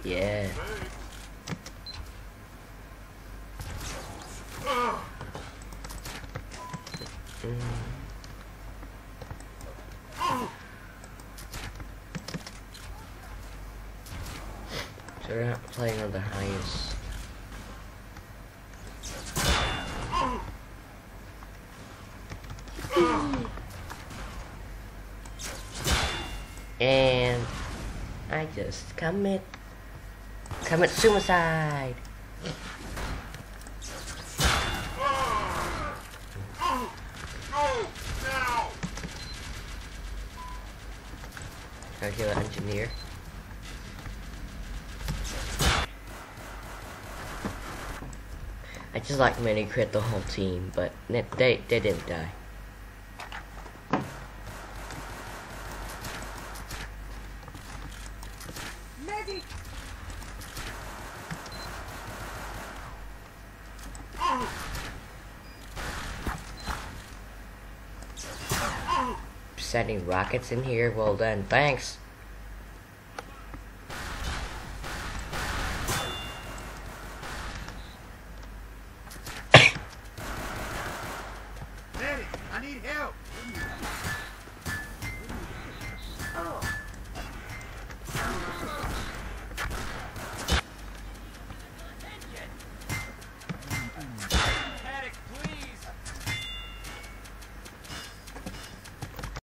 Yeah. So we're not playing on the highest. And I just commit suicide. Try to kill the engineer. I just like mini crit the whole team, but they didn't die. Sending rockets in here, well done, thanks.